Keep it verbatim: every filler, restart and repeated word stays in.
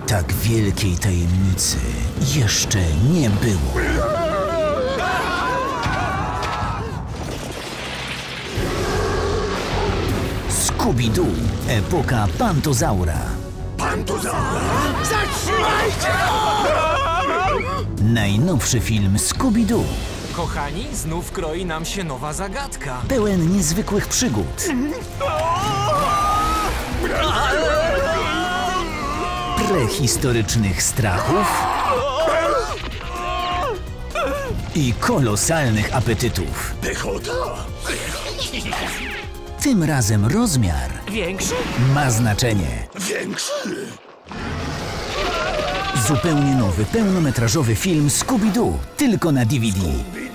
Tak wielkiej tajemnicy jeszcze nie było. Scooby-Doo. Epoka Pantozaura. Pantozaura? Zatrzymajcie go! Najnowszy film Scooby-Doo. Kochani, znów kroi nam się nowa zagadka. Pełen niezwykłych przygód. Prehistorycznych strachów i kolosalnych apetytów. Pychota! Tym razem rozmiar Większy? ma znaczenie. Większy! Zupełnie nowy, pełnometrażowy film Scooby-Doo. Tylko na D V D.